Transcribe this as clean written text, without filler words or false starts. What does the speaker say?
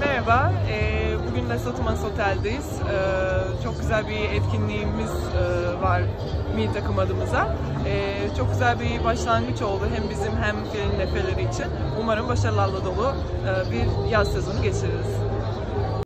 Merhaba, bugün Lesotho Otel'deyiz. Çok güzel bir etkinliğimiz var milli takım adımıza. Çok güzel bir başlangıç oldu hem bizim hem filin neferleri için. Umarım başarılarla dolu bir yaz sezonu geçiririz.